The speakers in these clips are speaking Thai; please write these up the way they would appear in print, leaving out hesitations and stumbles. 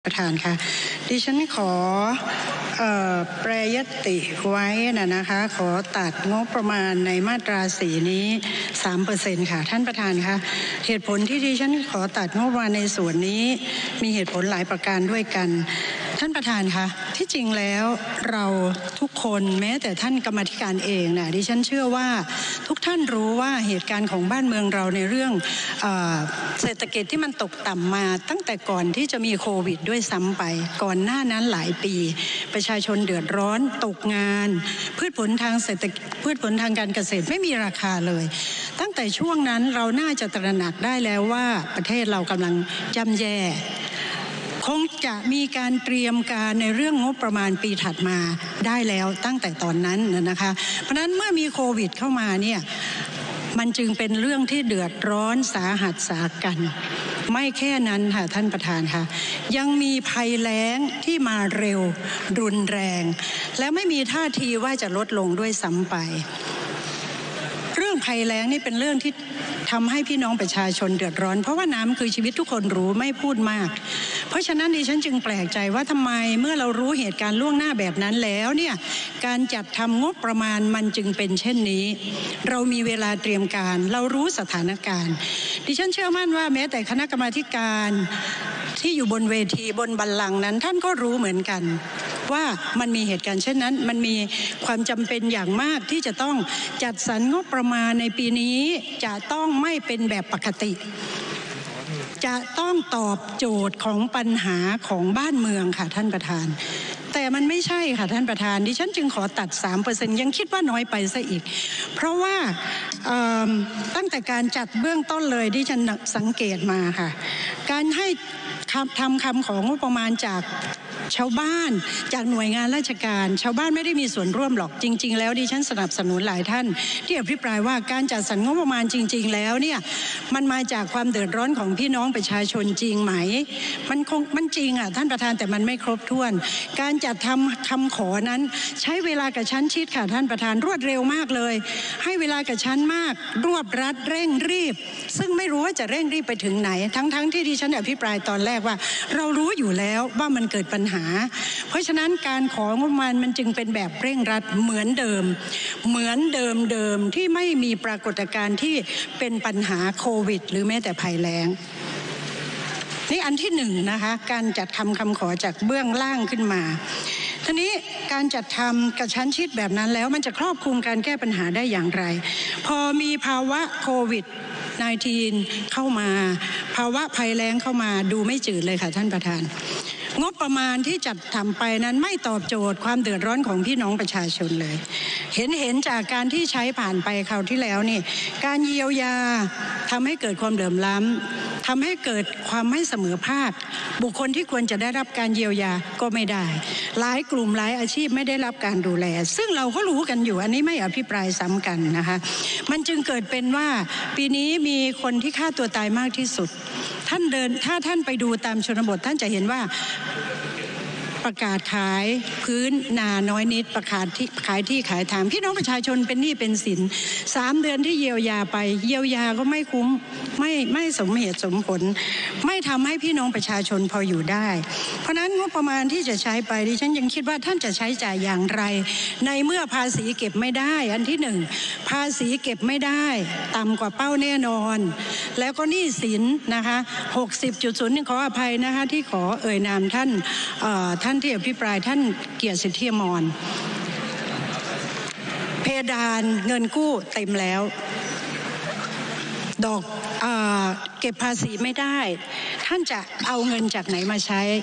ประธานค่ะดิฉันขอแปรยติไว้นะคะขอตัดงบประมาณในมาตรา4นี้ 3% ค่ะท่านประธานคะเหตุผลที่ดิฉันขอตัดงบประมาณในส่วนนี้มีเหตุผลหลายประการด้วยกันท่านประธานคะที่จริงแล้วเราทุกคนแม้แต่ท่านกรรมาธิการเองนะดิฉันเชื่อว่าทุกท่านรู้ว่าเหตุการณ์ของบ้านเมืองเราในเรื่องเศรษฐกิจที่มันตกต่ำมาตั้งแต่ก่อนที่จะมีโควิดด้วยซ้ำไปก่อนหน้านั้นหลายปีประชาชนเดือดร้อนตกงานพืชผลทางเศรษฐกิจพืชผลทางการเกษตรไม่มีราคาเลยตั้งแต่ช่วงนั้นเราน่าจะตระหนักได้แล้วว่าประเทศเรากำลังย่ำแย่คงจะมีการเตรียมการในเรื่องงบประมาณปีถัดมาได้แล้วตั้งแต่ตอนนั้นนะคะเพราะนั้นเมื่อมีโควิดเข้ามาเนี่ยมันจึงเป็นเรื่องที่เดือดร้อนสาหัสสากันไม่แค่นั้นค่ะท่านประธานค่ะยังมีภัยแล้งที่มาเร็วรุนแรงและไม่มีท่าทีว่าจะลดลงด้วยซ้ำไปเรื่องภัยแล้งนี่เป็นเรื่องที่ทำให้พี่น้องประชาชนเดือดร้อนเพราะว่าน้ำคือชีวิตทุกคนรู้ไม่พูดมากเพราะฉะนั้นดิฉันจึงแปลกใจว่าทำไมเมื่อเรารู้เหตุการณ์ล่วงหน้าแบบนั้นแล้วเนี่ยการจัดทำงบประมาณมันจึงเป็นเช่นนี้เรามีเวลาเตรียมการเรารู้สถานการณ์ดิฉันเชื่อมั่นว่าแม้แต่คณะกรรมาธิการที่อยู่บนเวทีบนบัลลังก์นั้นท่านก็รู้เหมือนกันว่ามันมีเหตุการณ์เช่นนั้นมันมีความจำเป็นอย่างมากที่จะต้องจัดสรรงบประมาณในปีนี้จะต้องไม่เป็นแบบปกติจะต้องตอบโจทย์ของปัญหาของบ้านเมืองค่ะท่านประธานแต่มันไม่ใช่ค่ะท่านประธานดิฉันจึงขอตัด 3% ยังคิดว่าน้อยไปซะอีกเพราะว่าตั้งแต่การจัดเบื้องต้นเลยที่ฉันสังเกตมาค่ะการให้ทำคำของงบประมาณจากชาวบ้านจากหน่วยงานราชการชาวบ้านไม่ได้มีส่วนร่วมหรอกจริงๆแล้วดิฉันสนับสนุนหลายท่านที่อภิปรายว่าการจัดสรรงบประมาณจริงๆแล้วเนี่ยมันมาจากความเดือดร้อนของพี่น้องประชาชนจริงไหมมันจริงอ่ะท่านประธานแต่มันไม่ครบถ้วนการจัดทำคำขอนั้นใช้เวลากระชั้นชิดค่ะท่านประธานรวดเร็วมากเลยให้เวลากระชั้นมากรวบรัดเร่งรีบซึ่งไม่รู้ว่าจะเร่งรีบไปถึงไหนทั้งที่ดิฉันอภิปรายตอนแรกว่าเรารู้อยู่แล้วว่ามันเกิดปัญหาเพราะฉะนั้นการของบประมาณมันจึงเป็นแบบเร่งรัดเหมือนเดิมที่ไม่มีปรากฏการณ์ที่เป็นปัญหาโควิดหรือแม้แต่ภัยแล้งนี่อันที่1นะคะการจัดทำคำขอจากเบื้องล่างขึ้นมาทีนี้การจัดทำกระชั้นชิดแบบนั้นแล้วมันจะครอบคลุมการแก้ปัญหาได้อย่างไรพอมีภาวะโควิด-19 เข้ามาภาวะภัยแล้งเข้ามาดูไม่จืดเลยค่ะท่านประธานงบประมาณที่จัดทำไปนั้นไม่ตอบโจทย์ความเดือดร้อนของพี่น้องประชาชนเลยเห็นจากการที่ใช้ผ่านไปคราวที่แล้วนี่การเยียวยาทำให้เกิดความเหลื่อมล้ำทำให้เกิดความไม่เสมอภาคบุคคลที่ควรจะได้รับการเยียวยาก็ไม่ได้หลายกลุ่มหลายอาชีพไม่ได้รับการดูแลซึ่งเราก็รู้กันอยู่อันนี้ไม่อภิปรายซ้ำกันนะคะมันจึงเกิดเป็นว่าปีนี้มีคนที่ฆ่าตัวตายมากที่สุดถ้าท่านไปดูตามชนบทท่านจะเห็นว่าประกาศขายพื้นนาน้อยนิดประกาศที่ขายที่ขายทางพี่น้องประชาชนเป็นหนี้เป็นสิน3 เดือนที่เยียวยาไปเยียวยาก็ไม่คุ้มไม่สมเหตุสมผลไม่ทำให้พี่น้องประชาชนพออยู่ได้เพราะนั้นงบประมาณที่จะใช้ไปดิฉันยังคิดว่าท่านจะใช้จ่ายอย่างไรในเมื่อภาษีเก็บไม่ได้อันที่1ภาษีเก็บไม่ได้ต่ำกว่าเป้าแน่นอนแล้วก็หนี้สินนะคะ 60.0 ขออภัยนะคะที่ขอเอ่ยนามท่านที่อภิปรายท่านเกียรติสิทธิอมรเพดานเงินกู้เต็มแล้วดอกเก็บภาษีไม่ได้ท่านจะเอาเงินจากไหนมาใช้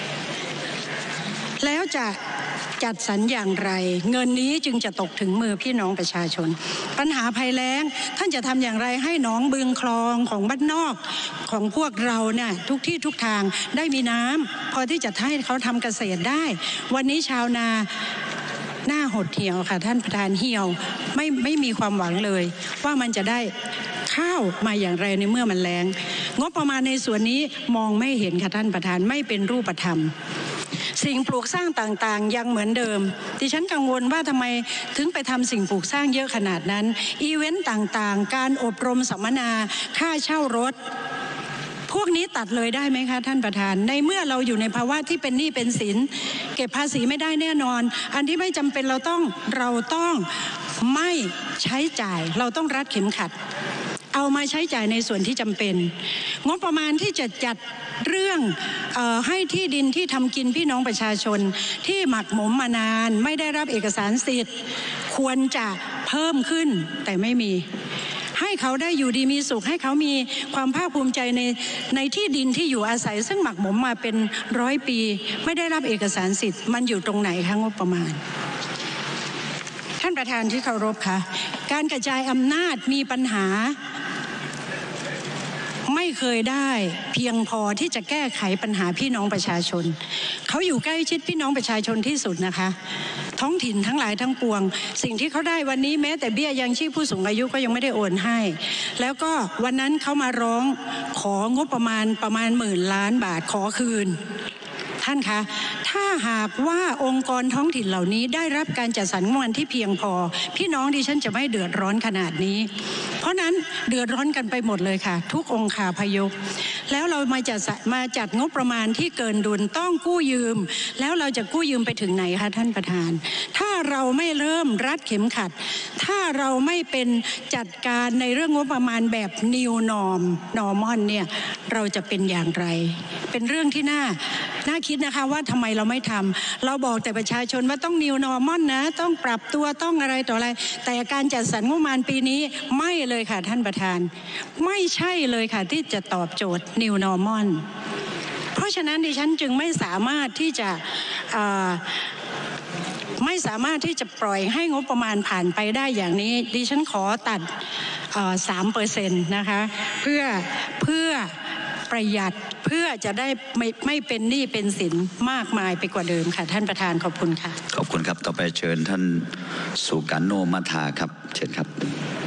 แล้วจะจัดสรรอย่างไรเงินนี้จึงจะตกถึงมือพี่น้องประชาชนปัญหาภัยแล้งท่านจะทำอย่างไรให้หนองบึงคลองของบ้านนอกของพวกเราเนี่ยทุกที่ทุกทางได้มีน้ำพอที่จะให้เขาทำเกษตรได้วันนี้ชาวนาหน้าหดเหี่ยวค่ะท่านประธานเหี่ยวไม่มีความหวังเลยว่ามันจะได้ข้าวมาอย่างไรในเมื่อมันแล้งงบประมาณในส่วนนี้มองไม่เห็นค่ะท่านประธานไม่เป็นรูปธรรมสิ่งปลูกสร้างต่างๆยังเหมือนเดิมดิฉันกังวลว่าทำไมถึงไปทำสิ่งปลูกสร้างเยอะขนาดนั้นอีเวนต์ต่างๆการอบรมสัมมนาค่าเช่ารถพวกนี้ตัดเลยได้ไหมคะท่านประธานในเมื่อเราอยู่ในภาวะที่เป็นหนี้เป็นสินเก็บภาษีไม่ได้แน่นอนอันที่ไม่จำเป็นเราต้องไม่ใช้จ่ายเราต้องรัดเข็มขัดเอามาใช้จ่ายในส่วนที่จำเป็นงบประมาณที่จะจัดเรื่องให้ที่ดินที่ทำกินพี่น้องประชาชนที่หมักหมมมานานไม่ได้รับเอกสารสิทธิ์ควรจะเพิ่มขึ้นแต่ไม่มีให้เขาได้อยู่ดีมีสุขให้เขามีความภาคภูมิใจในที่ดินที่อยู่อาศัยซึ่งหมักหมมมาเป็น100 ปีไม่ได้รับเอกสารสิทธิ์มันอยู่ตรงไหนคะงบประมาณท่านประธานที่เคารพคะการกระจายอำนาจมีปัญหาไม่เคยได้เพียงพอที่จะแก้ไขปัญหาพี่น้องประชาชนเขาอยู่ใกล้ชิดพี่น้องประชาชนที่สุดนะคะท้องถิ่นทั้งหลายทั้งปวงสิ่งที่เขาได้วันนี้แม้แต่เบี้ยยังชีพผู้สูงอายุก็ยังไม่ได้โอนให้แล้วก็วันนั้นเขามาร้องของบประมาณ10,000 ล้านบาทขอคืนท่านคะถ้าหากว่าองค์กรท้องถิ่นเหล่านี้ได้รับการจัดสรรงบประมาณที่เพียงพอพี่น้องดิฉันจะไม่เดือดร้อนขนาดนี้เพราะนั้นเดือดร้อนกันไปหมดเลยค่ะทุกองค์คาพยพแล้วเรามาจัดงบประมาณที่เกินดุลต้องกู้ยืมแล้วเราจะกู้ยืมไปถึงไหนคะท่านประธานถ้าเราไม่เริ่มรัดเข็มขัดถ้าเราไม่เป็นจัดการในเรื่องงบประมาณแบบ New Normal เนี่ยเราจะเป็นอย่างไรเป็นเรื่องที่น่าคิดนะคะว่าทำไมเราไม่ทำเราบอกแต่ประชาชนว่าต้อง New Normal นะต้องปรับตัวต้องอะไรต่ออะไรแต่การจัดสรรงบประมาณปีนี้ไม่เลยค่ะท่านประธานไม่ใช่เลยค่ะที่จะตอบโจทย์ New Normal เพราะฉะนั้นดิฉันจึงไม่สามารถที่จะปล่อยให้งบประมาณผ่านไปได้อย่างนี้ดิฉันขอตัด3% นะคะเพื่อประหยัดเพื่อจะได้ไม่เป็นหนี้เป็นสินมากมายไปกว่าเดิมค่ะท่านประธานขอบคุณค่ะขอบคุณครับต่อไปเชิญท่านสุการโนมัทธาครับเชิญครับ